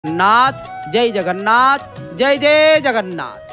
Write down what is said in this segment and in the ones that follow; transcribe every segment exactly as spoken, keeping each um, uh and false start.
नाथ जय जगन्नाथ जय जय जगन्नाथ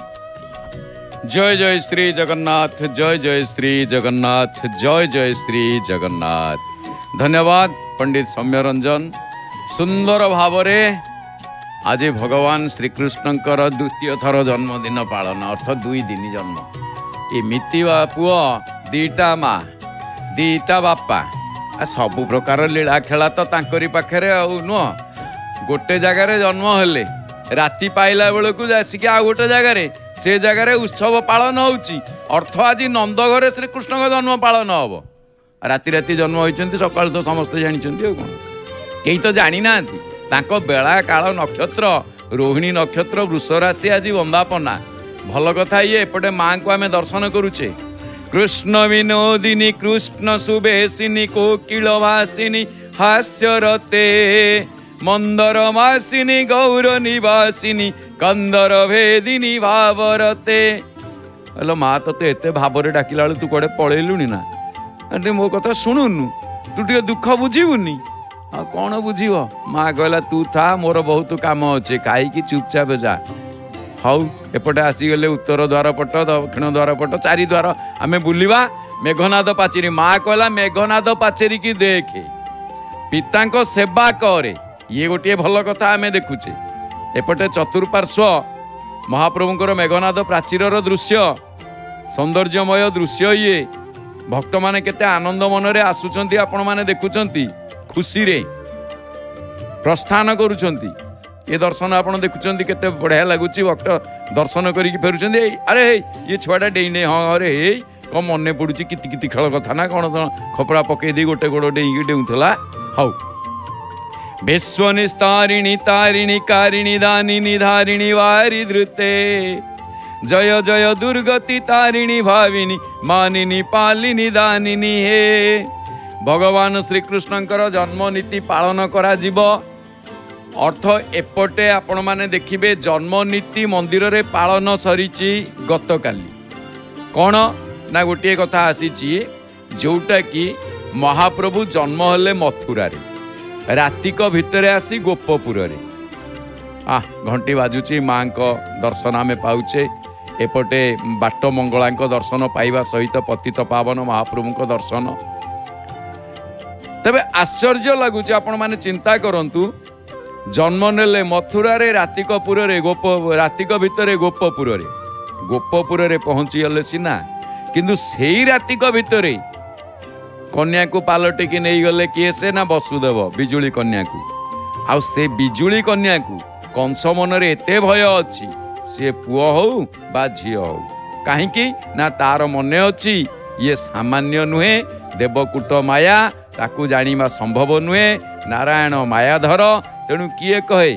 जय जय श्री जगन्नाथ जय जय श्री जगन्नाथ जय जय श्री जगन्नाथ। धन्यवाद पंडित सौम्यरंजन। सुंदर भावरे आज भगवान श्रीकृष्णकर द्वितीय थर जन्मदिन पालन अर्थ दुई दिन जन्म। ये मितिवा पुओ दीटा माँ दीटा बापा सबु प्रकार लीला खेला तो तांकरी पाखरे नुह गोटे जगार जन्म हेले राति पाइला बेलू आसिक आ गोटे जगार से जगार उत्सव पालन होउची अर्थ आज नंद घरे श्रीकृष्ण का जन्म पालन हम राति राति जन्म होती सकाल तो समस्ते जानते कौन कहीं तो जानी ना बेला काल नक्षत्र रोहिणी नक्षत्र वृष राशि आज वंदापना भल कथा ये एपटे माँ को आम दर्शन करुचे कृष्ण विनोदिनी कृष्ण सुबेशिनी कोकिलवासिनी हास्यरते मंदर मासिनी गौर निवासिनी कंदर भेदिनी भावरते। हेलो माँ ते एते भावरे डाकिला तू कड़े पलैलुनी ना आंटी मो कथा शुणुनु तू टे दुख बुझीबुनी हाँ कौन बुझीब माँ कहला तू था मोर बहुत काम अच्छे खाई चुपचाप जा हाउ एपटे आसीगले उत्तर द्वार पट दक्षिण द्वार पट चारि द्वार आमे बुलिबा मेघनाद पाचेरी माँ कहला मेघनाद पाचेरी की देखे पिता सेवा करे ये गोटे भल कथा आमे देखुचे एपटे चतुर्पार्श्व महाप्रभुंकर मेघनाद प्राचीर दृश्य सौंदर्यमय दृश्य ये भक्त माने केते आनंद मनरे आसुचंती आपण माने देखुचंती खुशी रे प्रस्थान करुचंती ये दर्शन आपण देखुचंती केते बढ़िया लगुची भक्त दर्शन करी फेरुचंती अरे ये छुआटा डेइने हाँ अरे हे कम मने पड़ुची किति किति खेल कथा ना कौन खपड़ा पकई दी गोटे गोड़ डेइंगी डेउथला हाउ विश्वनिस्तारिणी तारिणी कारिणी दानिनी धारिणी वारी धृते जय जय दुर्गति तारिणी भाविनी मानिनी पालिनी दानिनी हे भगवान श्रीकृष्णकर जन्म नीति पालन करा जीव अर्थ एपटे आपण माने देखिबे जन्म नीति मंदिर रे पालन सरीची गतकाली कौन ना गोटे कथा आसीची जोटा कि महाप्रभु जन्म हेले मथुरा रे रातिक भितर आसी गोपपुर रे आ घंटी बाजुची माँ को दर्शन आमे पाउचे एपटे बाट मंगला दर्शन पाइबा सहित पतित पावन महाप्रभु को दर्शन तबे आश्चर्य लगुच आपण माने चिंता करंतु जन्म नेले मथुरा रे रातिकपुर रे गोप रातिक भितर गोपपुर रे गोपपुर रे पहुंची गले सिना किंतु सेई रातिक भितर कन्या को पालटे की नहीं गले किए से ना वसुदेव बिजुली कन्या को आउ से बिजुली कन्या को कंस मन रे एते भय अच्छी सी पुओ हो बा झियो हो कहीं ना तार मने अच्छी ये सामान्य नुहे देवकूट माया ताकू जानिबा संभव नुहे नारायण मायाधर तेणु किए कहे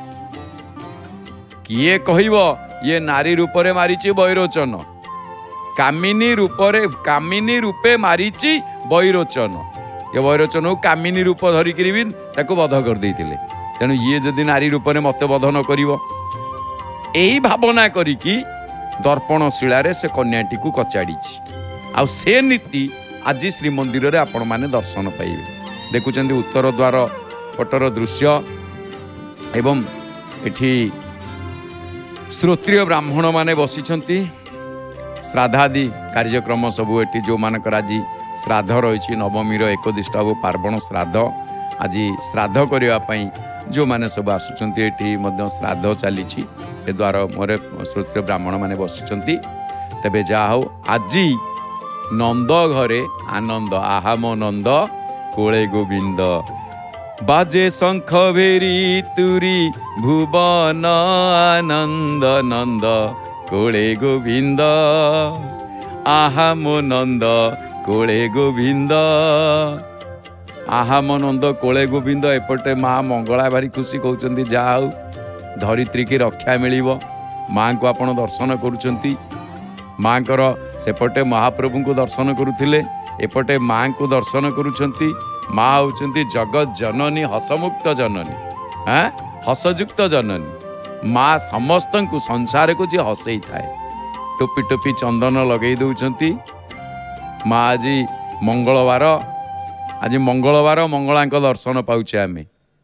किए कहब ये नारी रूपरे मारिची वैरोचन कामिनी रूपरे कामिनी रूपे मारिची वैरोचन ये वैरोचन को कामिनी रूप धरिक भी ताको बध कर देइतिले तेणु ये जदि नारी रूपरे मत बध न करिवो एही भावना करिकी दर्पण शिलारे से कन्याटी को कचाड़ी आ से नीति आज श्रीमंदिर रे आपण माने दर्शन पाइबे देखुचंदी उत्तर द्वार पटर दृश्य एवं एठी श्रोत्रिय ब्राह्मण माने बसिछंती श्राद्धादि कार्यक्रम सबू एटी जो मानकर आज श्राद्ध रही नवमीर एकदिष्ट पार्वण श्राद्ध आज श्राद्ध करने जो मैंने सब आसुँच ये श्राद्ध चली द्वार मोर श्रोत्रिय ब्राह्मण मैंने बसिंट तेबे जा हो आज नंद घरे आनंद आहा मो नंद कोले गोविंद बाजे शंख भेरी तुरी भुवन आनंद नंद कोले गोविंद आहा मो नंद कोले गोविंद आहा मो नंद कोले गोविंद एपटे माँ मंगला भारी खुशी कहते जाऊ धरित्री की रक्षा मिल माँ को आपण दर्शन करुँच माँ को सेपटे महाप्रभु को दर्शन करुले एपटे माँ को दर्शन करुँच माँ होती जगत जननी हसमुक्त जननी हाँ हसयुक्त जननी माँ समस्त को संसार को जी हसई थाए टोपी टोपी चंदन लगे दौरान माँ आज मंगलवार आज मंगलवार मंगला दर्शन पाउचे आमे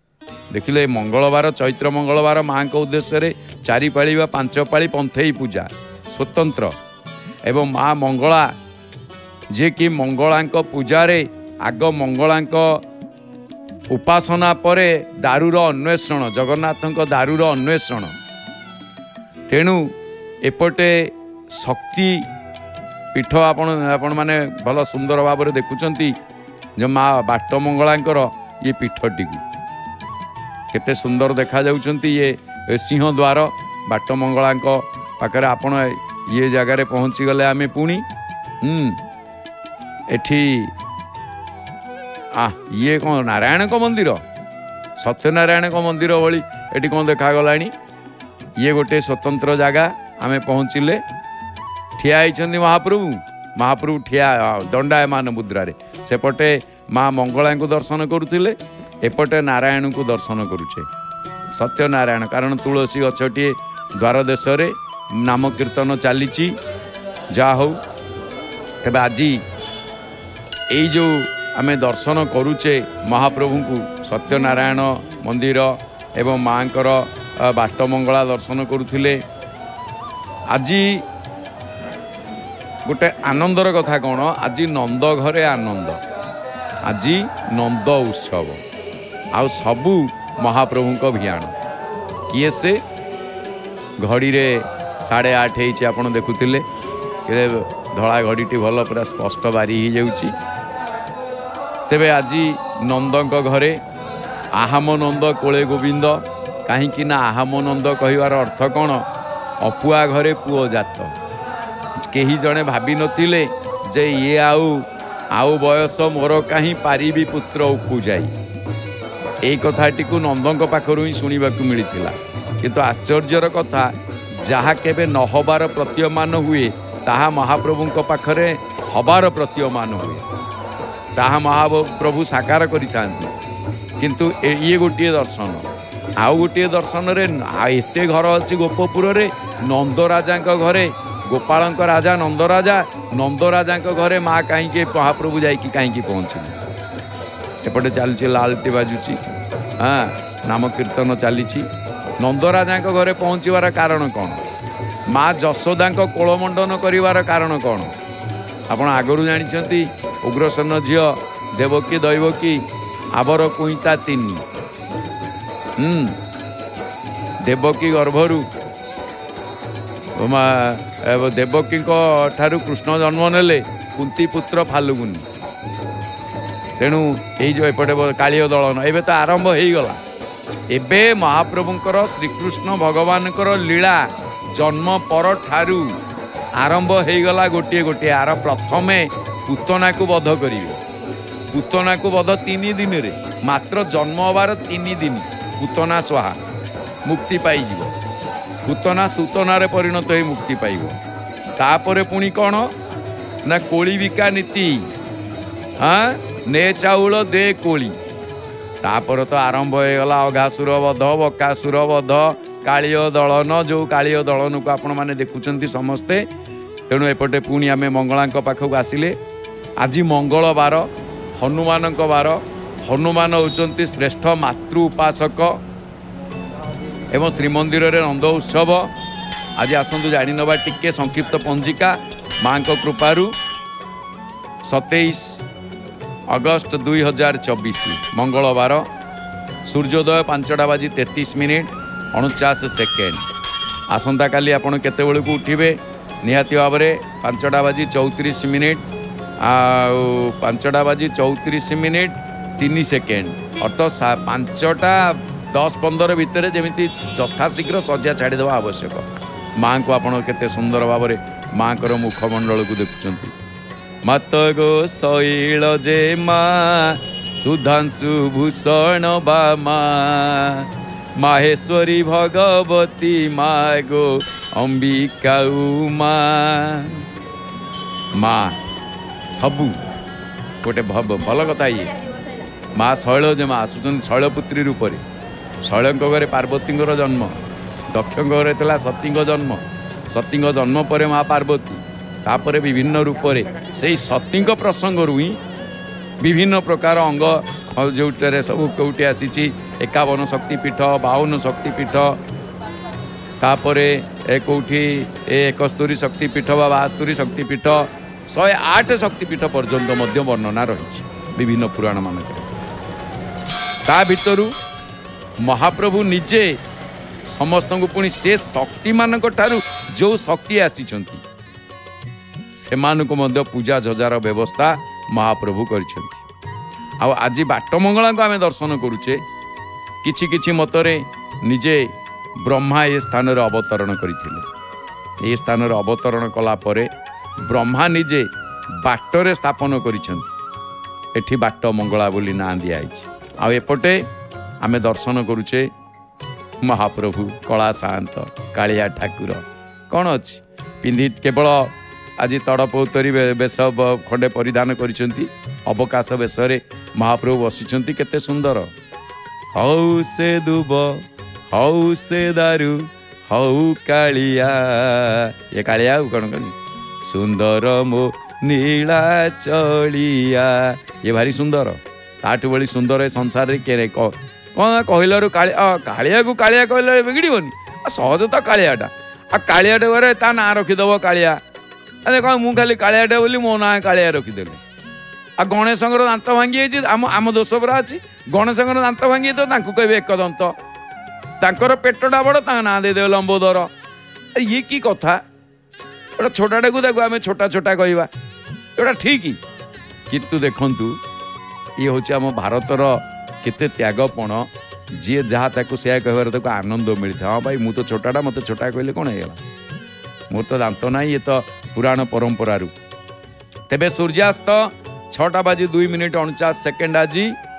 देखिले मंगलवार चैत्र मंगलवार माँ को उद्देश्य चारि पाଳି बा पांच पाଳି पंथेई पूजा स्वतंत्र एवं माँ मंगला जे कि मंगला पूजारे आग मंगला उपासना परे दारूर अन्वेषण जगन्नाथ दारूर अन्वेषण तेणु एपटे शक्ति पीठ आपण आपण माने भल सुंदर भाव में देखुंट जो माँ बाट मंगलांकर ये पीठटी केते सुंदर देखा जाउछंती ये सिंह द्वार बाट मंगला पाखरे आपण ये जगार पहुँची गले आमे पुणी हम्म एठी आ ये कौन नारायण को मंदिर सत्यनारायण को मंदिर भली एठी कौन देखा गलानी ये गोटे स्वतंत्र जगह आमे पहुँचले ठिया होइछंती महाप्रभु महाप्रभु ठिया दंडायमान मुद्रारे सेपटे माँ मंगला को दर्शन करुले एपटे नारायण को दर्शन करुचे सत्यनारायण कारण तुलसी गछटी द्वार देश रे नाम कीर्तन चली जा हो तेबे आज ये जो आमे दर्शन करुचे महाप्रभु को सत्यनारायण मंदिर एवं माँकर बाट मंगला दर्शन करुले आज गोटे आनंदर कथा कौन आज नंद घरे आनंद आज नंद उत्सव आउ सबू महाप्रभु को भियाण किए से घड़ी रे साढ़े आठ होती आप देखुले धला घड़ीटी भल पूरा स्पष्ट बारी हो जाऊँगी तेबे आज नंद घरे आहम नंद कोले गोविंद कहीं ना आहम नंद कहवार अर्थ कौन अपुआ घरे पुओ जात कहीं जड़े भावी नथिले जे ये आउ आउ बयस मोर कहीं पारिबी पुत्र उपजाई यही कथाटी को नंदों पाखर ही शुणा मिलता किंतु आश्चर्यर कथा जहाँ केबे न हबार प्रतीयमान हुए ताहा महाप्रभु पाखरे हबार प्रतीयमान हुए ताहा महाप्रभु साकार करिथांती किंतु ये गोटे दर्शन आउ गोटे दर्शन रे एते घर अच्छी गोपपुर रे नंद राजा घरे गोपाल राजा नंद राजा नंद राजा घरे माँ कहीं महाप्रभु जाकि कहीं पहुँचने एपटे चलती लालटी बाजुची हाँ नाम कीर्तन चली नंद राजा घरे पहुँचवार कारण कौन माँ जशोदा कोलमंडन करिवार कारण कौन आपण आगरू जानी उग्रसेन झील देवकी दैवकी आवर कुईता तीन हम्म देवकी गर्भरू देवकी ठारू कृष्ण जन्म नेले कुंती पुत्र फाल्गुनी तेणु यही जो एपटे काली दलन एबे तो आरंभ हो गला एबे महाप्रभुंकर श्रीकृष्ण भगवानकर लीला जन्म पर ठारू आरंभ हो गला गोटे गोटे आर प्रथमे पूतना को वध करिवे पूतना को वध तीन दिन रे मात्र जन्म हबार तीन दिन पूतना स्वाहा मुक्ति पाई पूतना सूतना रे परिणत हो मुक्ति पाइब तापरे पुणी कौन ना कोली बिका नीति हाँ ने चाउल दे कोली तापर तो आरंभ हो गला अघासुर वध बकासुर वध कालीय दलन जो कालीय दलन को आपण माने देखुचंती समस्ते तेणु एपटे पुणी आमे मंगला पाखक आसिले आज मंगलवार हनुमान बार हनुमान होचंती श्रेष्ठ मातृ उपासक एवं श्रीमंदिर रे नंद उत्सव आज आसतु जानी नवा टिके संक्षिप्त पंजिका माँ को कृपारू सतैश अगस्त दुई हजार चौबीस मंगलवार सूर्योदय पांचटा बाजी तेतीस मिनिट अणचाश सेकेंड आसंता काली आपण केते बेलू को उठिबे निहाती भाव में पांचटा बाजी चौतीस मिनिट आ पांचटा बाजी चौतीस मिनिट तीन सेकेंड अर्थात पांचटा दस पंदर भितर जमी यथाशीघ्र सज्जा छाड़ीदेवा आवश्यक माँ को आपण केते सुंदर भाव में माँ को मुखमंडल को देखुंट मत गो शैल जे माँ सुधांशु भूषण बामा माहेश्वरी भगवती माँ गो अंबिका उमा माँ सबू गोटे भल कथा ये माँ शैलज माँ आसुन शैलपुत्री रूप शैल घरे पार्वती जन्म दक्ष घरे था सती जन्म सती जन्म पर माँ पार्वती तापर विभिन्न रूप से सती प्रसंग ही विभिन्न प्रकार अंग जो सब कौटे आसी एकावन शक्तिपीठ बावन शक्तिपीठ तापर ए कौटी एकस्तरी शक्तिपीठ बा बास्तरी शक्तिपीठ शहे आठ शक्तिपीठ पर्यंत मध्य वर्णना रही विभिन्न पुराण मानक ता भितरु महाप्रभु निजे समस्त को पुणी से शक्ति मान जो शक्ति आसीचंती सेमानक मध्य पूजा जजार व्यवस्था महाप्रभु करिसेंती। आ आज बाट मंगला को आम दर्शन करुचे किछि किछि मतरे निजे ब्रह्मा ए स्थान रे अवतरण करथिले। ए स्थान रे अवतरण कला परे ब्रह्मा निजे बाटरे स्थापन करिसेंती। एठी बाट मंगला बोली ना दिया आ एपटे आमे दर्शन करुचे महाप्रभु कला शांत कालिया ठाकुर कौन अच्छी पिंधि केवल आज तड़पौतरी बेश खंडे परिधान करिसेंती अवकाश बेशरे महाप्रभु बसिचंती केते सुंदर हौ से दुब हौ से दारू हौ कालिया ये कालिया कौन कह सुंदर मो नीला चलिया ये भारी सुंदर ताठू बड़ी सुंदर ए संसार के कौन कहलु कालिया कालिया को कालिया कहले बिगड़बनी सहज तो कालियाटा आ कालियाटे घरे ता ना रखीदेव कालिया अरे कह मु खाली कालियाटे बोली मो ना कालिया रखीदेली आ गणेश दांत भांगी आम आम दोष परा अच्छी गणेश दांत भांगी तो कहे एकदंत तांकर पेटटा बड़ ता ना देदेव लंबोदर ये की कथा गोटे छोटाटे को देखो आम छोटा छोटा कहवा एटा ठीक किंतु देखंतु ये हूँ आम भारतर केते त्यागपण जी जहाँ ताको से कहबार ताको आनंद मिलता हाँ भाई मु तो छोटाटा मत छोटा कहले कौन है मोर तो दांत ना ये तो पुराण परंपरा तेबे सूर्यास्त छटा बाजी दुई मिनिट अणचाश सेकेंड आज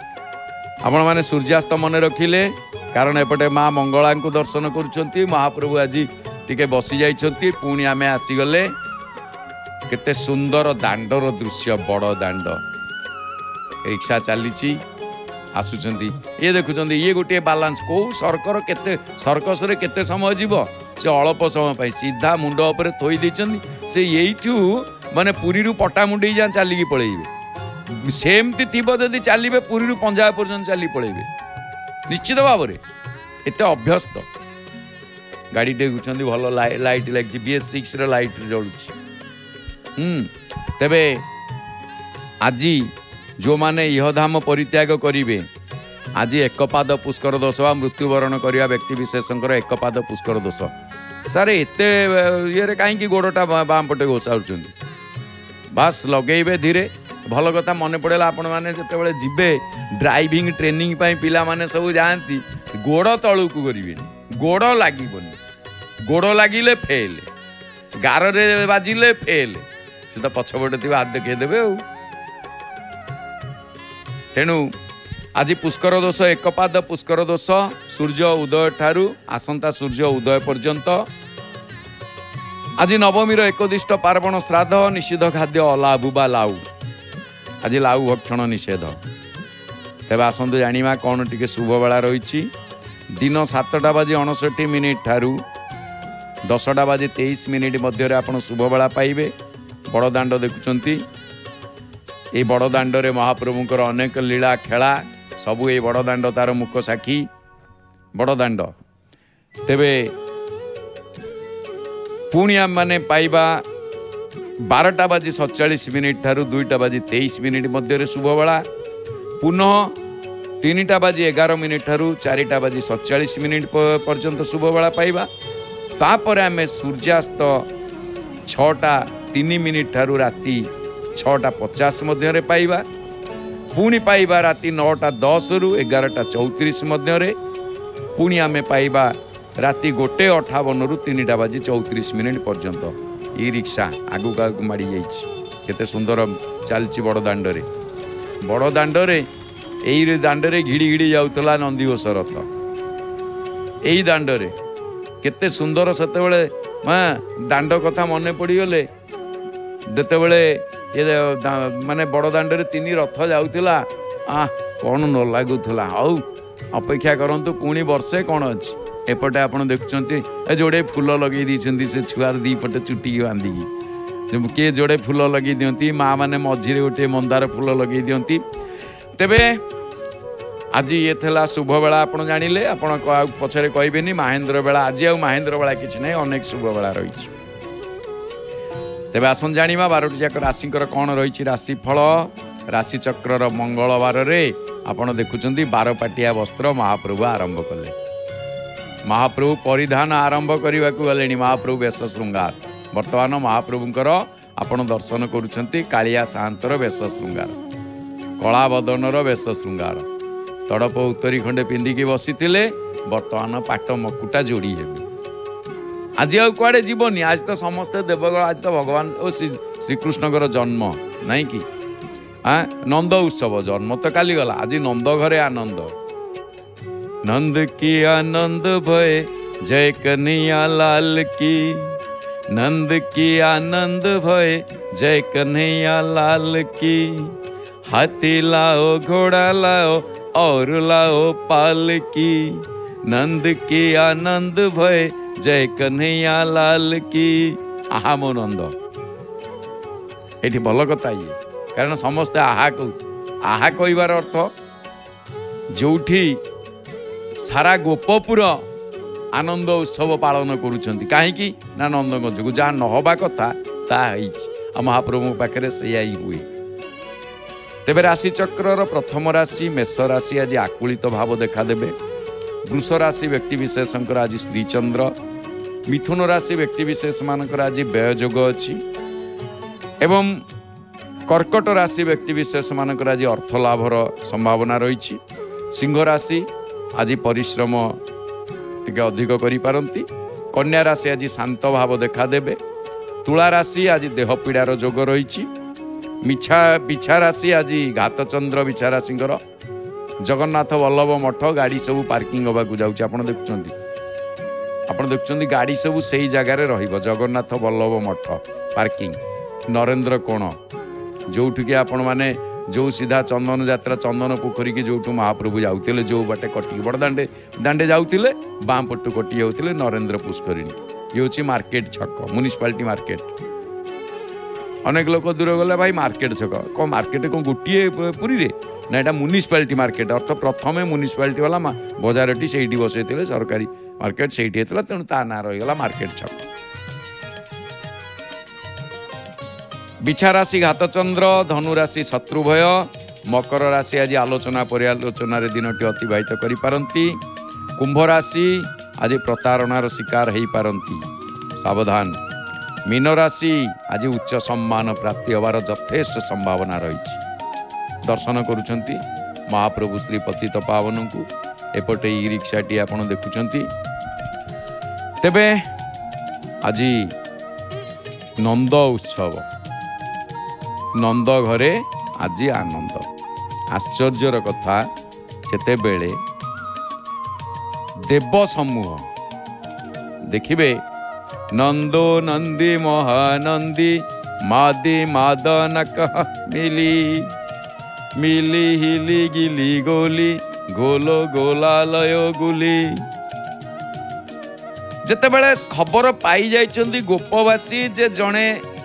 आपण मैंने सूर्यास्त मन रखिले कारण एपटे माँ मंगला को दर्शन करुँच महाप्रभु आज टिके बसी जाइछंती पुणी आमे आसीगले केते सुंदर दांडर दृश्य बड़ दांड रिक्शा चली आसुचंती ये देखुचंती ये गोटे बालांस को सरकर केते सर्कस रे केते समय जीव से अल्प समय पाई सीधा मुंड ऊपर थोई देचंती से येइठू माने पुरी रु पटामुंडी जा चलिकी पळेइबे सेमती थिबो जदी चलिबे पुरी रु पंजाब पर्यंत चली पळेइबे निश्चित भाव में एते अभ्यस्त गाड़ी देखुचंती भल लाइट लागछि बी एस सिक्स रे लाइट जळुछि हम्म तेबे आजी जो माने इहधाम परित्याग करिवे आज एकपाद पुष्कर दोष बा मृत्युवरण करिया व्यक्ति विशेषकर एकपाद पुष्कर दोष सारे एते ये कहीं गोड़टा बाम पटे घोषाउछंती बास लगेबे धीरे भल कथा मन पड़ेला आपण माने जेतेबेले जिबे ड्राइविंग ट्रेनिंग पाई पिला माने सब जानती गोड़ तळुकु करिवेनी गोड़ लागिबनी गोड़ लागिले फेल गार रे बाजिले फेल से तो पछपटे थी हाथ देखई देबे आ तेणु आज पुष्कर दोष एकपाद पुष्कर दोष सूर्य उदय ठारू आसंता सूर्य उदय पर्यंत आज नवमीर एकदिष्ट पार्वण श्राद्ध निषिद्ध खाद्य अलाबु बा लाउ आज लाउ भक्षण निषेध तेज आसतु जाना कौन टी शुभ बेला रही दिन सातटा बाजी अणसठी मिनिट ठारू दसटा बाजी तेईस मिनिट मध्य आप शुभ बेला पाइबे बड़दाण्ड देखुंत ये बड़दाण्ड रे महाप्रभुंकर अनेक लीला खेला सबू ये बड़दाण्ड तार मुख साक्षी बड़दाण्ड तेबे पुणी आम माने पाइबा बारटा बाजी सतचाश मिनिट ठारू दुईटा बाजी तेईस मिनिट मध्य शुभ बेला पुनः तीनटा बाजी एगार मिनिट ठारू चारिटा बाजी सतचाश मिनिट पर्यंत शुभ बेला पाइबा तापर आमे सूर्यास्त छटा तीन मिनिट ठारू राति छटा पचास मध्य पाइबा पुणी पाइबा राति नौटा दस रु एगारटा चौतीस मध्य पुणी आमे पाइबा राति गोटे अठावन रु तीनटा बाजी चौतीस मिनिट पर्यंत ई रिक्शा आगु आगु माड़ी जाइए सुंदर चलची बड़ दाण्डे बड़ दाण्डे यही दाण्डे घिड़ी घिड़ी जाऊला नंदीघोष रथ यही दाण्डे केते सुंदर सेतेबेले माँ दाण्ड कथा मन पड़गले देतेबेले ये माने बड़ दाण्डे तीन रथ जाऊला आ कौन न लगुला आउ अपेक्षा करंतु पुणी वर्षे कौन अच्छी एपटे आप देखुं जोड़े फूल लगे दी से छुआर दी पटे चुटी बांधिकी किए जोड़े फूल लगे दिंती माँ मैंने मझे गोटे मंदार फूल लगे दिंती तेबे आज ये थेला शुभ बेला आपण जानिले आपण पछरे कहबेनी महेंद्र बेला आज आ महेंद्र बेला किछि नै अनेक शुभ बेला रही तेबे आसन जानिबा बारोटी जाक राशिकर कौन रही राशि फल राशि चक्रर मंगलवार रे आपण देखुचंदी बारपाटिया वस्त्र महाप्रभु आरंभ कले महाप्रभु परिधान आरंभ करने को गले महाप्रभु वेश श्रृंगार वर्तमान महाप्रभुंकर आपण दर्शन करुछंती कालिया साहंतर वेश श्रृंगार कला बदनर वेश श्रृंगार तड़प उत्तरी खंडे पिंधिकी बसीथिले वर्तमान पाट मकुटा जोड़ी हेबे आज आ कुआडे जीवनी आज तो समस्ते देवगण आज तो भगवान ओ श्रीकृष्णकर जन्म नहीं कि हाँ नंद उत्सव जन्म तो काली गला आज नंद घरे आनंद नंद की आनंद भय जय कन्हैया लाल की नंद की आनंद भय जय कन्हैया लाल की हाथी लाओ घोड़ा लाओ और लाओ पाल की नंद की आनंद भय जय कन्हैया लाल की आहा मो नंद ये भल कथा ये कारण समस्ते आहा कह आहा कहबार अर्थ जोठी सारा गोपपुर आनंद उत्सव पालन करुछंती कहीं ना नंद जो जहाँ नहबा कथा ता महाप्रभु पाखे से हुए तेबे राशि चक्रर प्रथम राशि मेष राशि आज आकुलित भाव देखा देबे वृष राशि व्यक्ति विशेष आज श्रीचंद्र मिथुन राशि व्यक्ति विशेष मानकर आज व्ययोग अच्छी एवं कर्कट राशि व्यक्ति विशेष मानकर आज अर्थ लाभर संभावना रही सिंह राशि आज परिश्रम टिके अधिक करि पारंती कन्या राशि आज शांत भाव देखा देबे तुला राशि आज देह पीड़ार जोग रही मिछा बिछा राशि आज घातचंद्र बिछा राशिंकर जगन्नाथ वल्लभ मठ गाड़ी सब पार्किंग होगा जाऊँच आप देखुं आप देखुं गाड़ी सब से जगार जगन्नाथ वल्लभ मठ पार्किंग नरेंद्र कोण जो आपण मैंने जो सीधा चंदन यात्रा चंदन पोखरी की जो महाप्रभु जाऊे जो बाटे कटिक बड़ दांडे दांडे जाऊे बाँ पटू कटि जाऊे नरेंद्र पुष्करिणी ये हूँ मार्केट छक म्युनिसिपालिटी मार्केट अनेक लोक दूर गले भाई मार्केट छक कौन मार्केट कौन गोटे पुरी रे ना यहाँ म्युनिसिपालिटी मार्केट अर्थ प्रथम म्युनिसिपालिटी वाला बजारटी से बसई सरकारी मार्केट से तेणु ता ना रहीगला मार्केट छक बिछा राशि घातचंद्र धनु राशि शत्रुभय मकर राशि आज आलोचना पर्यालोचना दिनटी अतिबाहित करि पारंती कुंभ राशि आज प्रतारणार शिकार हो पारंती सावधान मीन राशि आज उच्च सम्मान प्राप्ति होवार यथेष्ट संभावना रही दर्शन करुछंती महाप्रभु श्री पतित पावन को एपटे ई रिक्शाटी आपण देखुछंती तेबे आज नंद उत्सव नंद घरे आज आनंद आश्चर्यर कथा जेते बेले देव समूह देखिबे नंदो नंदी महानंदी मादी मादनक मिली मिली हिली गिली गोली गोलो गोलालयो गुली जेते बेले खबर पाई जाइछंदी गोपवासी जे जणे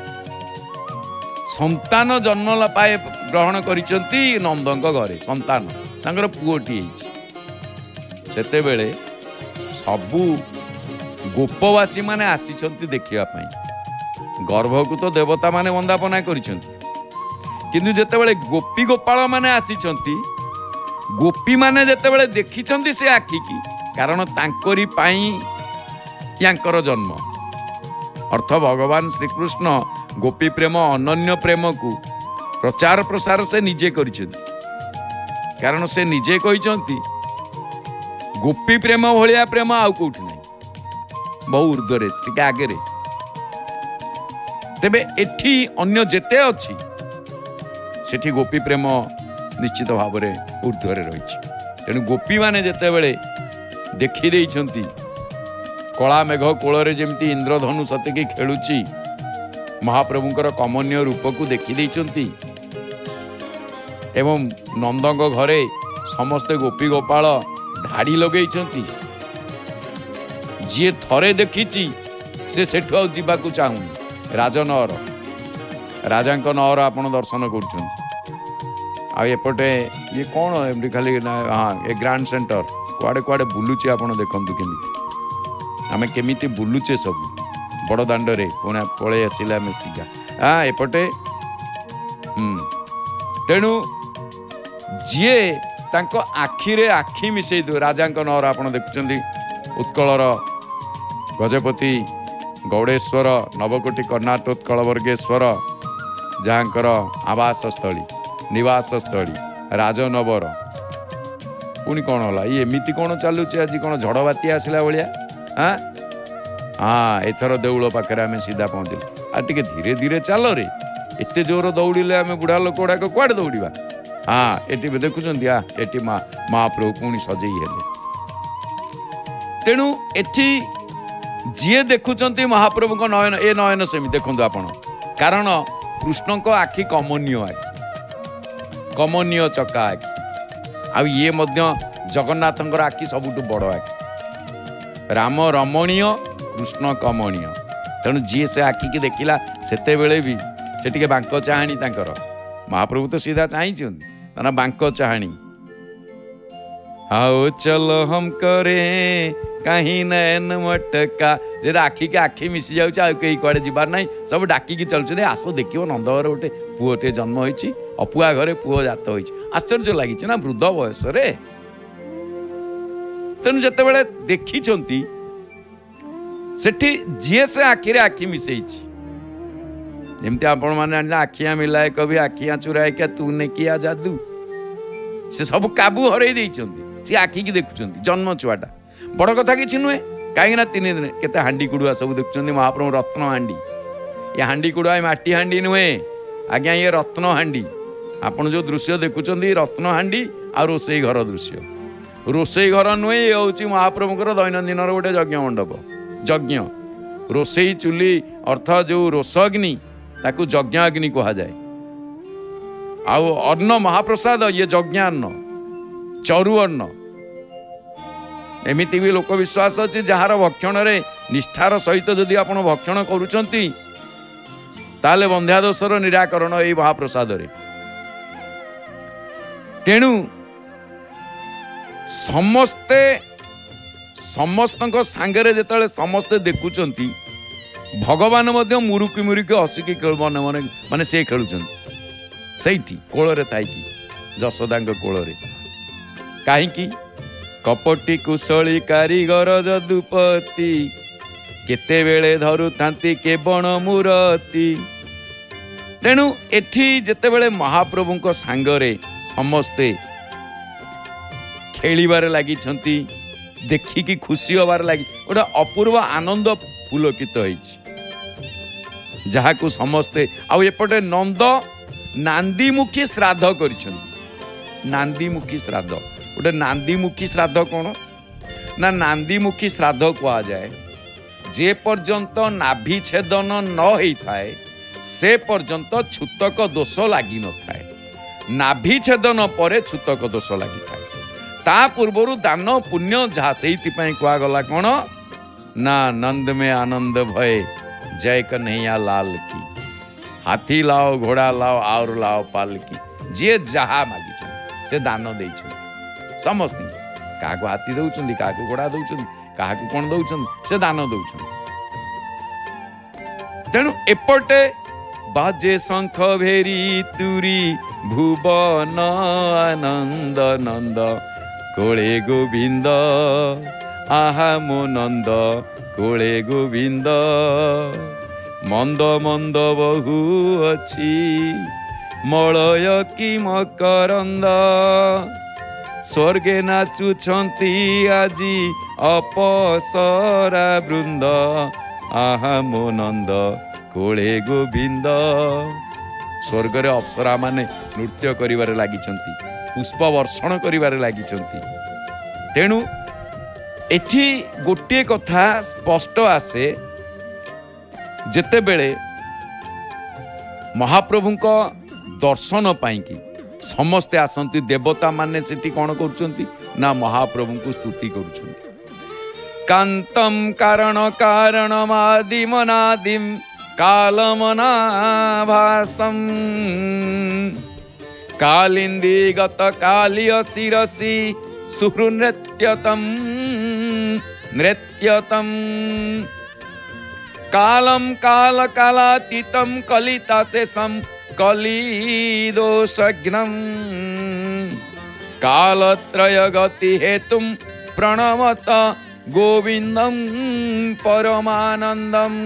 संतान जन्म पाए ग्रहण करिसंती नंदंक घरे संतान तांकर पुओटी सेते बेले सबू गोपवासी माने आसीचंती देखिया पई गर्भ को तो देवता माने वंदापना करिसंती किंतु जेते बेले गोपी गोपाल माने आसीचंती गोपी माने जेते बेले देखिचंती से आखि की कारण तांकरी पई यांकर जन्म अर्थ भगवान श्री कृष्ण गोपी प्रेम अनन्य प्रेम को प्रचार प्रसार से निजे करिसेंती कारण से निजे कहिसंती गोपी प्रेम भलिया प्रेम आउ कोठी नहीं बहु ऊर्ध्वरे टिके आगे रे तेबे एठी अन्य जेते अछि सेठी गोपी प्रेम निश्चित भाव में ऊर्ध्वरे रही तेणु गोपी माने जेते बेले देखी देइछंती कला मेघ कोल जमी इंद्रधनु सतेकी खेलुची महाप्रभुंकर कमनीय रूप को देखी देइछंती एवं नंदंक घरे समस्ते गोपी गोपाल धाड़ी लगेइछंती जी थरे देखी से सेठु आउ जीवाकू चाहूनी राजनहर राजा नहर आपण दर्शन कर आ एपटे ये कौन एमती खाली हाँ ए ग्रांड सेंटर कुआडे कुआडे बुलुचे आपण देखंतु केमिति आमे केमिति बुलुचे सब बड़ दांडरे पुणे पळे आसिला मेसिका हाँ एपटे हम्म तेणु जीए तांको आखिरे आखि मिसई दो राजा नर आप देखुं उत्कलर गजपति गौड़ेश्वर नवकोटी कर्णाटोत्कल वर्गेश्वर जहाँकर आवास स्थली निवास स्थली राजनगर पुणी कौन है ये एमती कौन चलुचे आज कौन झड़ बाती आसला भाया हाँ हाँ एथर देउल पाखे आम सीधा पहुँचल आ टे धीरे धीरे चल रे एत जोर दौड़े आम बुढ़ा लोक गुड़ाक कुआड़े दौड़ा हाँ एटी देखुं हाँ एटी माँ महाप्रभु पुणी सजे तेणु एटी जी देखुंट महाप्रभु को नयन ए नयन सेमी देखु आप कारण कृष्ण को आखि कमनीय आखि कमनीय चका आखि आ ये जगन्नाथ आखि सबुठ बड़ आखि राम रमणीय कृष्ण कमनीय तेणु जी से आखि की देखला सेते बेले भी से टिके बांक चाहाणी तांकर महाप्रभु तो सीधा चाही ना बांक चाहाणी आओ चलो हम करे कहीं नैन मटका जे आखि के आखि मिसी जाऊँ कहीं कुआड़े जीवार ना सब डाकिकी चलुचे आस देख नंदगर गोटे पुओटे जन्म होती अपुआ घरे पुओ जात हो आश्चर्य लगी ना वृद्ध बयस तेणु जिते बड़े देखी सेठी जी से आखिरे आखि मिसई जमती आपण मैंने आखिया मिलाए कभी आखिया चुराए क्या तू ने किया जादू से सब काबू हर सी आखि की देखुं जन्म छुआटा बड़ कथा कि नुहे कहीं तीन दिन केते हांडी कुड़ुआ सब देखुं महाप्रभु रत्न हांडी ये हांडी कुड़ुआ माटी हांडी नुहे आज्ञा ये रत्न हांडी आपण जो दृश्य देखुं रत्न हांडी आ रोसई घर दृश्य रोसई घर नुहे ये हूँ महाप्रभुकर दैनंदिन गोटे यज्ञ मंडप यज्ञ रोसई चुली अर्थ जो रोषअग्नि ताकू यज्ञाग्नि कहा जाए आउ अन्न महाप्रसाद ये यज्ञान्न चरु अन्न एमिति भी लोक विश्वास अच्छे जार भक्षण रे निष्ठार सहित जदि आपण भक्षण करुचंती ताले बंध्यादोषर निराकरण ए महाप्रसाद रे तेणु समस्ते समस्तक सांगरे जेतले समस्ते देखुचंती भगवान मध्य मुरुकी मुरुकी हसिकी खेल मन मन माने से खेलुचंती सहीठी कोଳରେ थाइकी जशोदा कोଳରେ काहींकी कपटी कुशली कारीगर जदुपति केते बेले धरु थांती केवण मूरती तेणु एठी जेते बेले महाप्रभु को सांगरे समस्ते खेलिबारे लागि छंती देखिकी खुशी होबार लागि गोटे अपूर्व आनंद पुलकित होइछि जहाकू समस्ते आउ एपटे नंद नांदीमुखी श्राद्ध कर नांदीमुखी श्राद्ध गोटे नांदीमुखी श्राद्ध कौन ना नांदीमुखी श्राद्ध कह जाए जे पर्यंत नाभि छेदन न होता है से पर्यंत छूतक दोष लगी न थाए नाभि छेदन पर छूतक दोष लगी थाए ता पूर्वर दान पुण्य जहाँ से कहगला कौन ना नंद में आनंद भय जय कन्हैया लाल की हाथी लाओ घोड़ा लाओ और लाओ पाल की जे जहा मागी से दान दे समस्त क्या हाथी दौरान क्या घोड़ा दौरान क्या कौन दौरान से दान दौरान तेणु एपटे बाजे शंख भेरी तुरी भुवन आनंद नंद कोले गोविंद आहा मो नंद कोले गोविंद मंद मंद बहु अच्छी मलय कि मकरंद स्वर्गे नाचुछंती आजी अपसरा वृंद आहा मो नंद कोले गोविंद स्वर्ग रे अप्सरा माने नृत्य करिवारे लागिछंती पुष्प वर्षण करिवारे लागिछंती तेणु एठी गोटे कथा स्पष्ट आसे जेते बेले महाप्रभु को दर्शन पाई कि समस्ते आसंती देवता माने सेठी कौन करुचंती ना महाप्रभु को स्तुति करुचंती कांतम कारण कारणमादिम नादिम कालमनाभासम कालिंदी गत कालिय शिरसि सुहृनृत्यतम नृत्यतम कालम काल कालातीतम कलिताशेषम कलिदोषघ्नम कालत्रय गति हेतुम प्रणमत गोविंदम परमानंदम।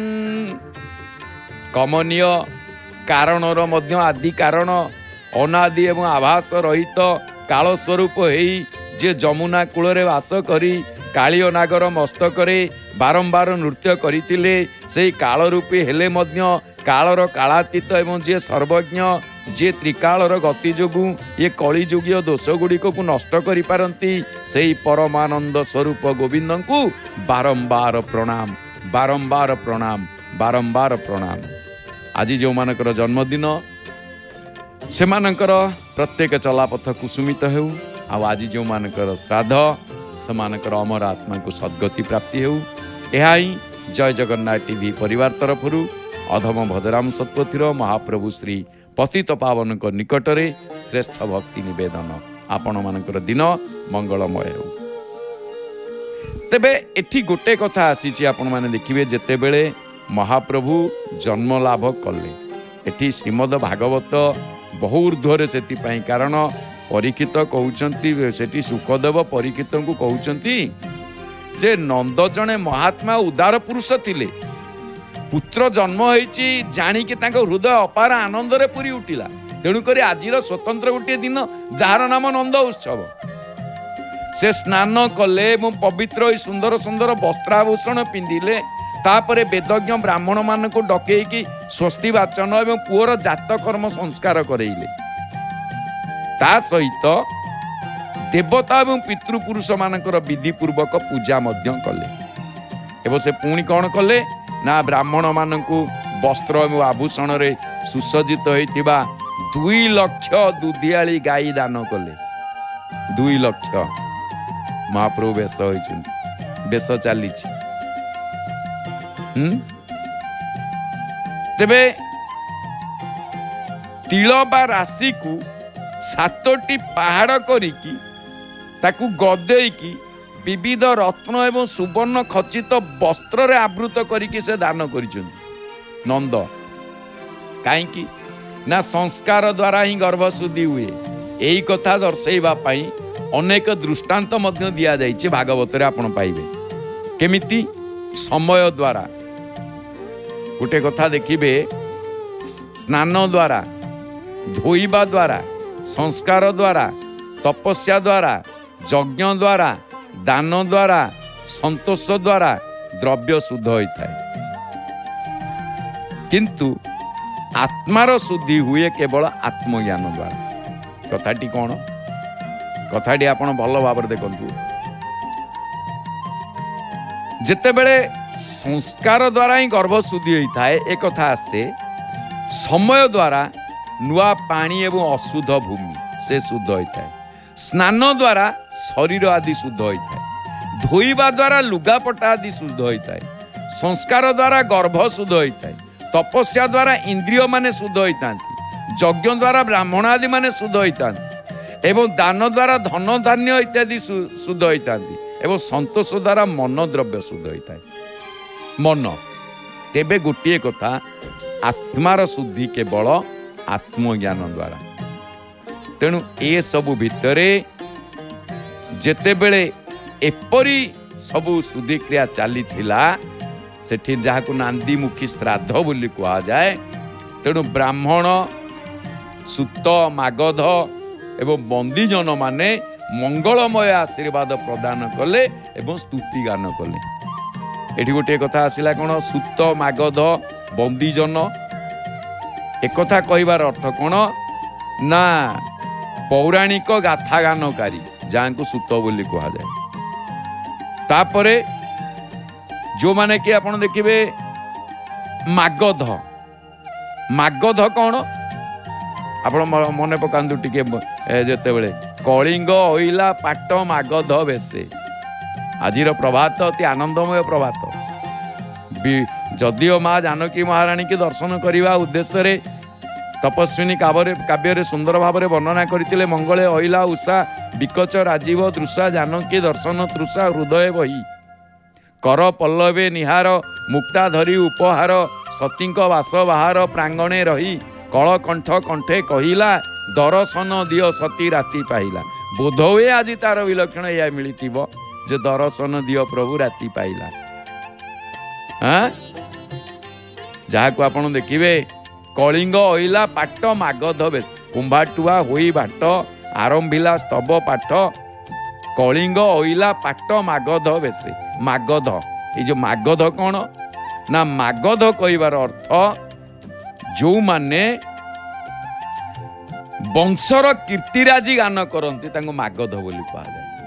कमनीय कारणर मध्य आदि कारण अनादि एवं आभास रहित काल स्वरूप हेई जे जमुना कूल वास करी कालिय नागर मस्तकरे बारंबार नृत्य करथिले सेई काल रूपी हेले मध्य कालर कालातीत एवं जे सर्वज्ञ जे त्रिकालर गति जोगु ये कलिजुगीय दोष गुड़िक को नष्ट करि पारंती सेई परमानंद स्वरूप गोविंद को बारंबार प्रणाम बारंबार प्रणाम बारंबार प्रणाम। आज जो मानकर जन्मदिन से मानकर प्रत्येक चलापथ कुसुमित हेउ आज जो मानकर श्राद्ध से मानकर अमर आत्मा को सद्गति प्राप्ति हेउ। यह ही जय जगन्नाथ टीवी परिवार तरफ अधम भजराम सत्पथीर महाप्रभु श्री पतित पावन को निकटरे श्रेष्ठ भक्ति निवेदन आपण मानकर दिन मंगलमय हो। तेबे एठी गोटे कथा आसी आपण माने देखिबे जेते बेले महाप्रभु जन्म लाभ कले एठी श्रीमद भागवत बहु ऊर्ध्वरे सेति पई कारण परीक्षित कहउचंती सेठी सुखदेव परीक्षित को कहउचंती जे नंद जने महात्मा उदार पुरुष थिले पुत्र जन्म होईची जानी कि तांको हृदय अपार आनंद रे पूरी उठिला तेणु करी आजिर स्वतंत्र गोटे दिन जार नाम नंद उत्सव से स्नान कले एवं पवित्र सुंदर सुंदर वस्त्राभूषण पिंधिले तापरे वेदज्ञ ब्राह्मण मान को डकेकी स्वस्ति वाचन एवं पुअर जात कर्म संस्कार करेइले ता सहित देवता एवं पितृपुरुष मानकर विधि पूर्वक पूजा मध्य कले एवं से पुणी कौन कले ना ब्राह्मण मानकु वस्त्र एवं आभूषण रे सुसज्जित होइतिबा दुई लक्ष दुधियाली गाई दान कले दुई लक्ष महाप्रभु बेश होइछन बेश चली तेबे तिल बा राशि को सातोटी पहाड़ करिकी ताकू गदेकी विविध रत्न एवं सुवर्ण खचित वस्त्र रे आवृत करिकी से दान करिछन नंद काईकी ना संस्कार द्वारा ही गर्भशुद्धि हुए यही कथा दर्शाइबा पई अनेक दृष्टांत मध्य दिया जाइछे भागवत रे आपण पाइबे केमिति समय द्वारा गोटे कथा देखिबे स्नान द्वारा धोइबा द्वारा संस्कार द्वारा तपस्या द्वारा यज्ञ द्वारा दान द्वारा संतोष द्वारा द्रव्य शुद्ध होता है किंतु आत्मार शुद्धि हुए केवल आत्मज्ञान द्वारा कथाटी कौन कथाटी आपण भल भाव देखु जेते बेले संस्कार द्वारा ही गर्भशुद्धि होता है एक कथा आसे समय द्वारा नुआ पानी एवं अशुद्ध भूमि से शुद्ध होता है स्नान द्वारा शरीर आदि शुद्ध होता है धोइबा द्वारा लुगापटा आदि शुद्ध होता है संस्कार द्वारा गर्भ शुद्ध होता है तपस्या द्वारा इंद्रिय माने शुद्ध होता यज्ञ द्वारा ब्राह्मण आदि माने शुद्ध होता एवं दान द्वारा धन धान्य इत्यादि शुद्ध होता एवं संतोष द्वारा मन द्रव्य शुद्ध होता है मन तेबे गोटे कथा आत्मार शुद्धि केवल आत्मज्ञान द्वारा तेणु ए सबु भितरे जेते बेले एपरी सबु शुद्धि क्रिया चली थिला सेठी जहाको नांदीमुखी श्राद्ध बोली कहा जाए तेणु ब्राह्मण सूत मागध एवं बंदीजन माने मंगलमय आशीर्वाद प्रदान कले एवं स्तुति गान कले एठी गोटे कथा आसिला कोन सूत मागध बंदीजन एक कथा कहिबार अर्थ कोन ना पौराणिक गाथा गानकारी जहाँ को सूत बोली कहा जाए तापरे जो माने कि आपण देखिबे मागध मागध कौन आपण मने पकांदु टिके जेते बेले कलिंग ओइला पाट मागध बेसे आजिर प्रभात अति आनंदमय प्रभात जदिओ माँ जानकी महारानी के दर्शन करने उद्देश्य तपस्विनी काव्य काव्य सुंदर भाव में वर्णना करते मंगले अहिला उषा विकच राजीव दृशा जानकी दर्शन तृषा हृदय बही कर पल्लवे निहार मुक्ता धरी उपहार सती वास बाहार प्रांगणे रही कल कंठ कंठे कहिला दर्शन दियो सती राति पाइला। बोध हुए आज तार विलक्षण या मिली जे दर्शन दियो प्रभु राति पाइला। हाँ जहाँ को आपण देखिए कलिंग अइला पाट मागध बे कुंभाटुआ होई बाट आरंभिला स्तव पाठ कलिंग अइला पाट मागध बेसे मागध ये जो मागध कौन ना मागध कहबार अर्थ जो माने वंशर कीर्तिराजी गान करती तांको मागध बोली कहा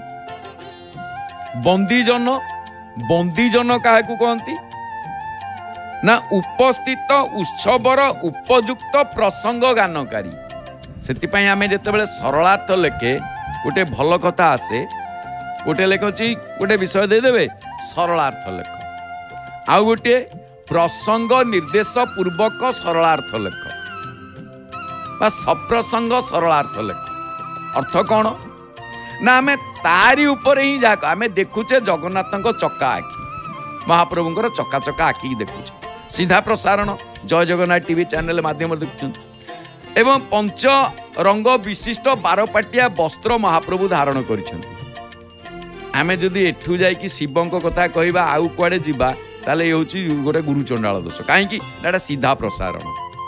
जाए। बंदीजन बंदीजन क्या कहती ना उपस्थित उत्सवर उपयुक्त प्रसंग गानकारी। से आम जिते सरलार्थ लेखे गोटे भल कथा आसे गोटे लेख गोटे विषय देदेवे सरलार्थ लेख आउ गोटे प्रसंग निर्देश पूर्वक सरलार्थ लेख बा सप्रसंग सरलार्थ लेख। अर्थ कौन ना आम तारी उपर ही जहाँ आम देखुचे जगन्नाथ चका आखि महाप्रभुंर चका चका आखि देखुचे सीधा प्रसारण जय जगन्नाथ टीवी चैनल माध्यम देखुं एवं पंच रंग विशिष्ट बारपाटिया वस्त्र महाप्रभु धारण कर आमे जदि एठू जाइकी शिवंक कथा कहबा आउ कुआडे जिबा ताले ये होची गोटे गुरुचंडाल दोष कहीं सीधा प्रसारण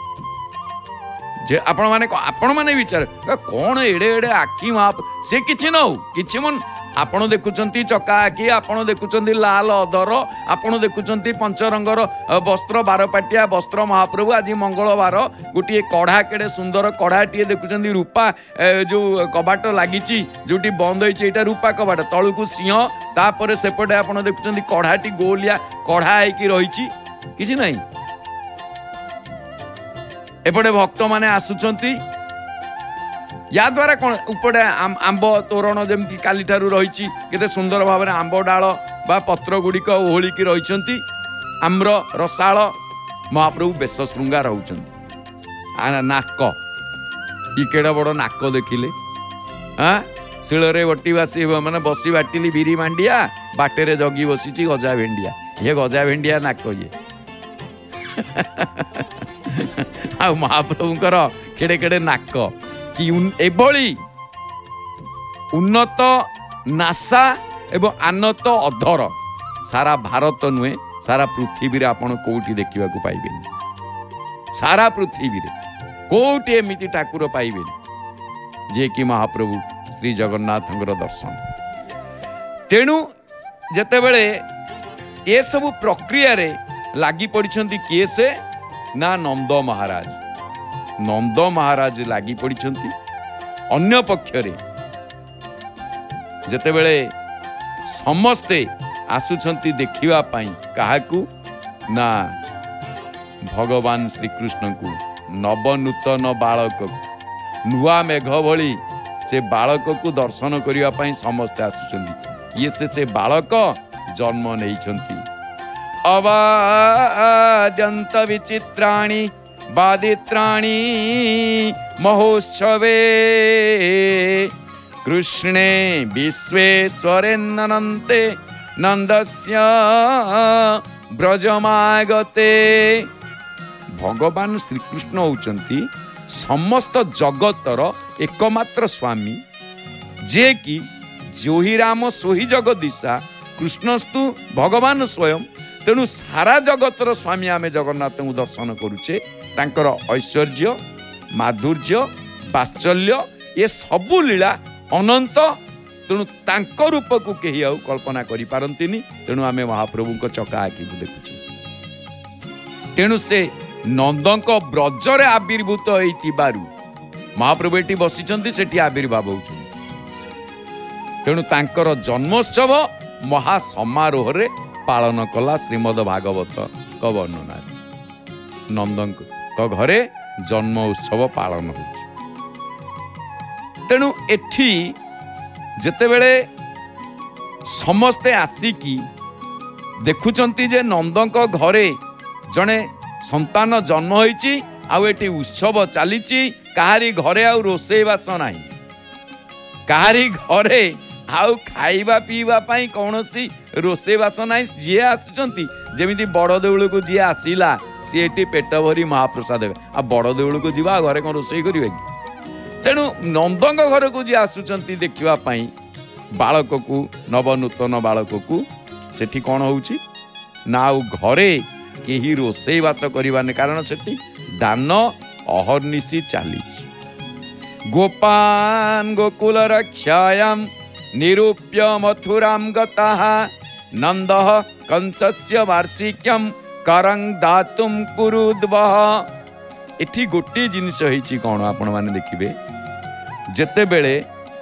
जे आपण माने आपण माने विचार कौन एड़े एड़े आखि महा से किछि न हो किछि मन आपण देखुचंती चका आखि आपण देखुचंती लाल अधर आपण देखुचंती पंचरंगर वस्त्र बारपाटिया वस्त्र महाप्रभु आज मंगलवार गोटे कढ़ा केड़े सुंदर कढ़ाटी देखुचंती रूपा जो कबाट लागिची जोटी बंद होइची एटा रूपा कबाट तळुकु सिंह तापर सेपटे आपण देखुचंती कढ़ाटी गोलिया कढ़ा आइकी रहिची किछि नाही। एपटे भक्त माने आसुचंती या द्वारा कौन उपटे आंब तोरण जमती काली ठारू रही केते सुंदर भाव में आंब डाल बा पत्र गुड़िक ओहलिकी रही आम्र रसाल महाप्रभु बेश श्रृंगार होचंती नाक ये केड़ा बड़ नाक देखिले हाँ शिଳରେ बटी बासी माने बसी बाटिली बिरी मांडिया बाटेरे जगी बसी गजा भेंडिया ये गजा भेंडिया नाक ये आ महाप्रभुंकर केड़े केड़े नाक कि एभली उन्नत नासा एवं आनत अधर सारा भारत नुहे सारा पृथ्वी रे आपण कोठी देखा पाइबे सारा पृथ्वी रे कोठी एमिति ठाकुर पाइबे जे कि महाप्रभु श्री जगन्नाथ दर्शन। तेणु जेते बेले ये सब प्रक्रिया रे लागी पड़िछंती किए से ना नंद महाराज नंद महाराज लागी पड़िछंती अन्य पक्षरे जेते बेले समस्ते आसुछंती देखिवा पाई काहाकू ना भगवान श्री कृष्ण को नवनूतन बालक नुआ मेघ भली से बालक को दर्शन करिवा पाई समस्ते आसुछंती ये से से बालक जन्म नेइछंती। अवाद्यंत विचित्राणि बादित्राणि महोत्सवे कृष्णे विश्वेश्वरेन्नन्ते नंदस्य ब्रजमागते। भगवान श्रीकृष्ण होचंती समस्त जगतर एकमात्र स्वामी जे कि जो ही राम सोही जगदीशा कृष्णस्तु भगवान स्वयं। तेणु सारा जगतर स्वामी आमे जगन्नाथ को दर्शन करुचे तांकर ऐश्वर्य माधुर्य वात्सल्य ये सबु लीला अनंत। तेणु तांक रूप को कही आउ कल्पना करि पारंतिनी। तेणु आमे महाप्रभु को चका आखि को देखुचे। तेणु से नंदक ब्रजरे आविर्भूत होइतिबारु महाप्रभु एटी बसिचंती सेठी आविर्भाव होउछन। तेणु तांकर जन्मोत्सव महासमारोह रे पालन कला श्रीमद भागवत का वर्णना नंदक घरे जन्म उत्सव पालन हो। तेणु एठी जेते बेले समस्ते आसिकी देखुचंती जे नंदक घरे जने संतान जन्म होइची आउ एटी उत्सव चली कहारी घरे आउ रोषेई बास ना कहारी घरे आउ खाइबा पीवा पाई कौन सी रोषेई बास ना जी आसुचंती जेमिति बड़ देउल को जी आसिला सी एटी पेट भरी महाप्रसाद आ बड़ देउल को जीवा घरे कौन रोषेई करिवे तेणु नंदंग घर को जी आसुचंती देखिवा पाई बालक को नवनूतन बालक को सेठी कौन होउची ना आउ घरे केही रोषेई बास करिवाने कारण सेठी दान अहर्निशी चली गोपान गोकुल रक्षायाम निरूप्य मथुराम गताः नंदः कंसस्य वार्षिक्यम करं दातुम कुरुद्वः। एठी गोटे जिनिस होईची कौन आपण माने देखिबे जेते बेले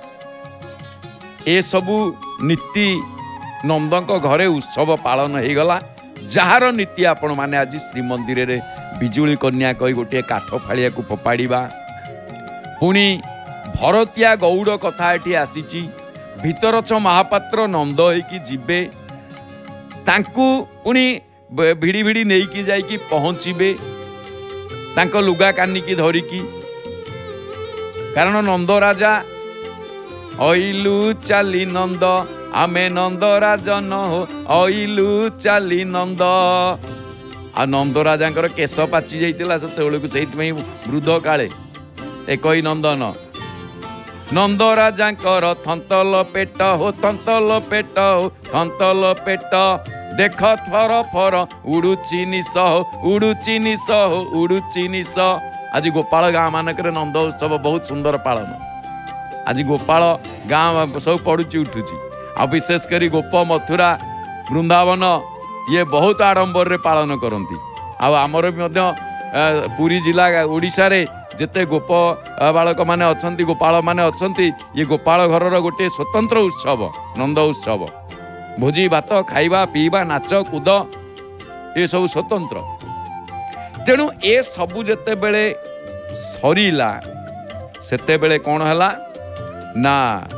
ए सबु नीति नंदक घरे उत्सव पालन हो गला जार नीति आपण माने आज श्रीमंदिर रे बिजुली कन्या कही गोटे काठ फाड़िया को फोपाड़ा पुणी भरतिया गौड़ कथा एठी आसीची भीतरच महापात्र नंद होइकी जिबे तांकू पुणी भिड़ी भिड़ी नेइकी जाइकी पहुँचबे तांको लुगा कानिकी धरिकी कारण नंद राजा अइलु चाली नंद आमे नंद राजा न हो अइलु चाली नंद आ नंद राजा केश पाची जाइतिला सेतेबेलकु सेइतमै वृद्ध काले एकई नंदन नंद राजा थंतल पेट हो थंतल पेट हो थंतल पेट देख थर फर उड़ुची निश हो उड़ुची निश हो उड़ुची निश। आज गोपाल गाँ मानक नंद उत्सव बहुत सुंदर पालन आज गोपाल गाँ सब पड़ुची उठुची आ विशेष करी गोप मथुरा वृंदावन ये बहुत आडंबर रे पालन करती आमर पुरी जिला ओडिशा रे जेते गोप बालक माने अछंती गोपाल माने अछंती ये गोपाल घरर गोटे स्वतंत्र उत्सव नंद उत्सव भोजी भात खाइबा पीबा नाच कूद ये सब स्वतंत्र तेणु ए सबु जेते बेले सरीला सेते बेले कौन हैला ना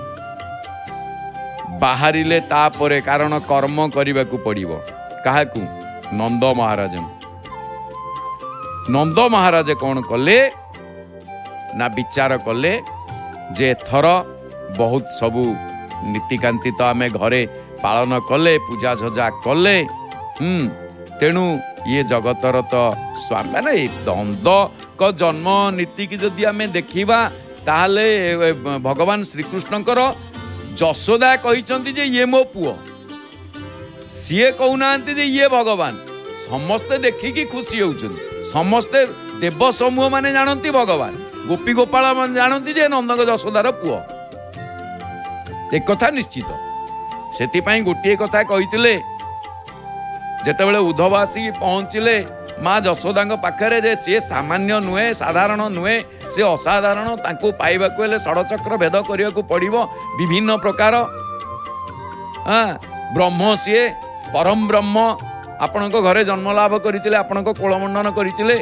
बाहरिले तापरे कारण कर्म करने को पड़िबो काहाकू नंद महाराज नंद महाराज कौन कले ना विचार कले जे थर बहुत सबू नीतिकांति तो आमे घरे पालन कले पूजा झजा कले हम्म तेणु ये जगतर तो स्वामी माने नंद को जन्म नीति की जदि आमे देखिबा ताहले भगवान श्रीकृष्णकर जशोदा कहिचंती जे ये मो पुओ सीए कहूनांती जे ये भगवान समस्ते देखिकी खुशी होउछन समस्ते देव समूह माने जानती भगवान गोपी गोपाल मान जानती जे नंदक जशोदार पुओ एक कथा निश्चित सेति पई गोटे कथा कहितिले जेतेबेले उद्धव आसी पहुँचिले माँ जशोदा पाखरे जे सी सामान्य नुहे साधारण नुहे सी असाधारण तांको पाइबाकु हेले षडचक्र भेद करने को पड़िबो विभिन्न प्रकार हाँ ब्रह्म सी परम ब्रह्म आपण घरे जन्म लाभ करते आपण कोलमंडन करते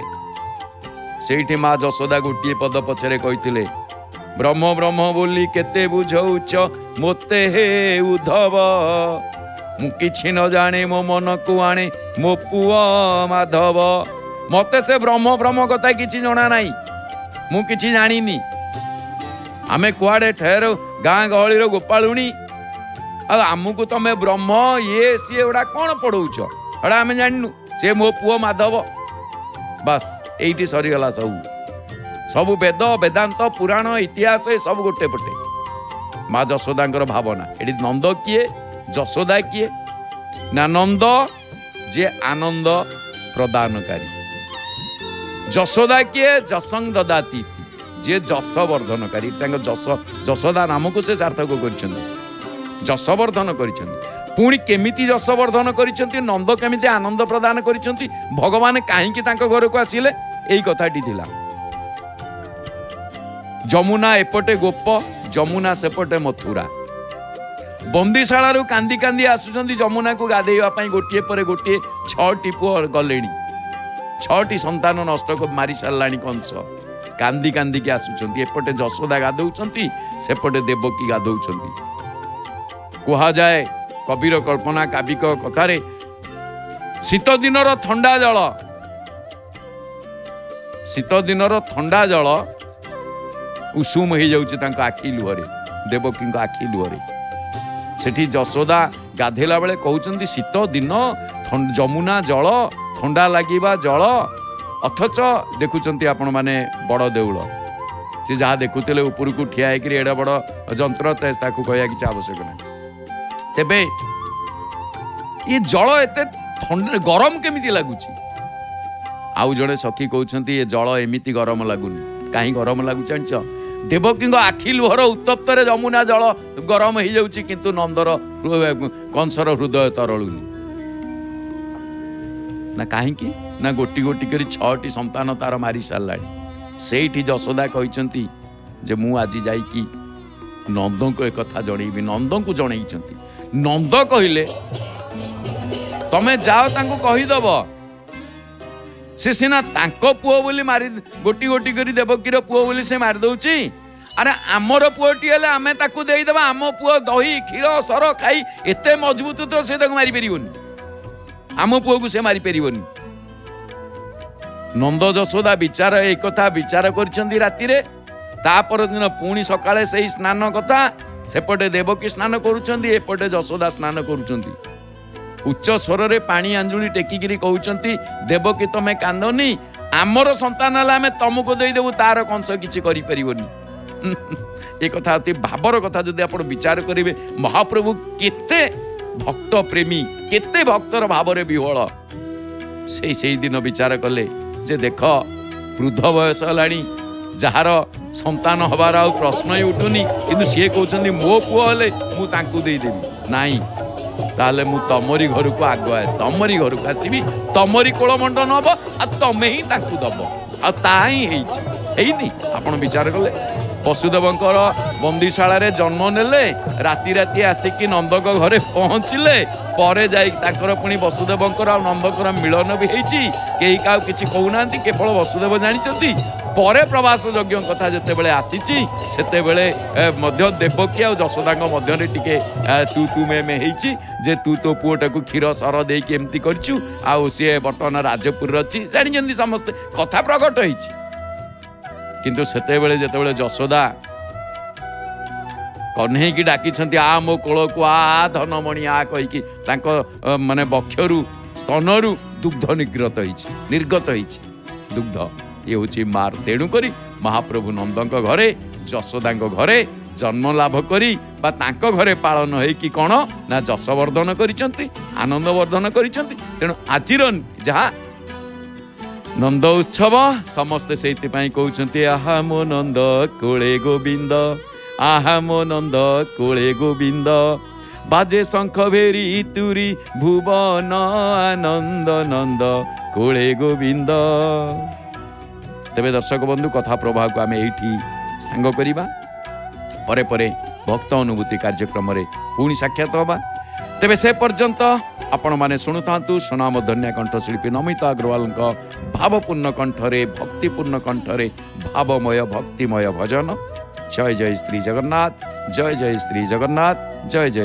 से माँ जशोदा गोटे पद पछरे कही ब्रह्म ब्रह्म बोली केते बुझौच मोते हे उद्धव मु किछि न जाने मो मन को आने मो पुआ माधव मते से ब्रह्म ब्रह्म कथा किछि जणा नाही मु किछि जानिनी आमे कुआडे ठहर गाँ गहली रो गोपालुणी आमको तमे ब्रह्म ये सी एड़ा कौन पढ़ौच एड़ा आमे जानिनु से मो पुआ माधव बस एइटी सरीगला सब सबु वेद वेदांत पुराण इतिहास सब गोटे पटे माँ जशोदांकर भावना एटी नंद किए जशोदा किए ना नंद जे आनंद प्रदानकारी जशोदा किए जसंग ददाती जे जस वर्धनकारी जस जशोदा नाम को से सार्थक कर जसवर्धन कर पुणी केमिति जसवर्धन कर नंद केमिति आनंद प्रदान कर भगवान कहीं घर को आसिले यही कथाटी थिला जमुना एपटे गोप जमुना सेपटे मथुरा बंदीशाला कांदी कांदी आसुचंदी जमुना को गाधेवा गोटे पर गोटे छटी पुओ गले छटी संतान नष्ट को मारी सारा कंस कांदी कांदी के आसुचंदी एपटे जशोदा गाधौचंती सेपटे देवकी गाधौचंती कहा जाए कबीर कल्पना काव्यिक कथारे शीत दिनर ठंडा जल शीत दिनर थंडा जल उषुम हो जाउछि तांको आखि लुहरे देवकी आखि लुहरे सेठी जशोदा गाधेला बेले कहउचंदी शीत दिन जमुना जल थंडा लागिबा जल अथच देखुचंती आपण माने बड़ देउल से जहाँ देखुले ऊपर को ठिया होकर एडा बड़ जंत्र ताकू कहया कि आवश्यक ना तेबे ये जल एते ठंडा गरम केमिति लगुच आउ जड़े सखी कहते ये जल एमिति गरम लगुनि कहीं गरम लगुच जानिच देवकी आखि लुहर उत्तप्त जमुना जल गरम हो जाउछि किंतु नंदर कंसर हृदय तरलुनि ना कहीं ना गोटी गोटी करी छटी संतान तार मारी सारा सेठी जशोदा कहते जे मु आज जाइकी नंद को एक कथा जनइबी नंद को जनई नंद कहले तमे जाओ तांको कहीदब से सीना तांको पुओ बोली मारी गोटी गोटी करी देवकीर पुओ बोली से मारी दउची अरे आमर पुओटी हेले आमे ताकू देई देबा आम पुओ दही क्षीर सर खाई एते मजबूत तो से ताकू मारी परिबोनी आम पुओ को से मारी परिबोनी नंद जशोदा विचार एक कथा विचार करछंदी राती रे तापर दिन पुणी सकाळे सही स्नान कथा सेपटे देवकी स्नान करूछंदी एपटे जशोदा स्नान करूछंदी उच्च स्वर रे पानी अंजुली टेकिगिरी कहउछंती देवकी तमे कांदनी आमर संतान हला आमे तमको देई देबु तार कंस किछि करि परिबोनी ए कथा अति भाबर कथा जदि आपण विचार करिवे महाप्रभु केते भक्त प्रेमी केते भक्तर भाव रे विह्वल से सेई दिन विचार कले जे देख वृद्ध बयस हलाणी जार संतान हबार आ प्रश्न ही उठुनी किंतु सी कहते मो पुओ हेले मु तांकू दे देबी नाई ताले मु तमरी घर को आगे तमरी घर को आसबि तमरी कोलमंडन हम आ तमे ही तांकू दब आ ताही हेइनी आपण विचार कले वसुदेवंकर बंदीशाला रे जन्म नेले राति राति आसिकी नंदक घरे पहुँचले परे जाई ताकर पुणी वसुदेवंकर आ नंदकर मिलन भी हेइची केही का किछि कहउनांती केवल वसुदेव जानिचंती परे प्रवास यज्ञ कथा जिते बड़े आसीची सेते बड़े मध्य देवकी आ जशोदा मध्य टिके तू तू मे मे हेइची जे तू तो पुओटा को क्षीर सर देकी एमती करछु आ सी बर्तमान राजपुर अच्छी जानिचंती समस्ते कथा प्रकट हेइची किंतु सेते बेले जेते बेले जशोदा कन्हई की डाकी आ मो कोल को आ धनमणि आ कहीकि माने बक्षरु स्तनरु दुग्ध निर्गत होइछि निर्गत होइछि दुग्ध ये हूँ मार तेणु करी महाप्रभु नंदक घरे जशोदा घरे जन्म लाभ करी बा तांको घरे पालन है कि कौन ना जशवर्धन करिसंती आनंद वर्धन करिसंती तेणु आजिर जहाँ नंद उत्सव समस्ते से कहते आहा मो नंद कोले गोविंद आहा मो नंद कोले गोविंद बाजे शंख भेरी तुरी भुवन आनंद नंद कोले गोविंद। तेबे दर्शक बंधु कथा प्रभाव को आम एठी सांग करिबा परे परे भक्त अनुभूति कार्यक्रम रे पुणी साक्षात होबा। तेबे से पर्यंत आपण माने शुणुतांतु सुनाम धन्य कंठशिल्पी नमिता अग्रवाल भावपूर्ण कंठरे भक्तिपूर्ण कंठरे भावमय भक्तिमय भजन। जय जय श्री जगन्नाथ जय जय श्री जगन्नाथ जय जय।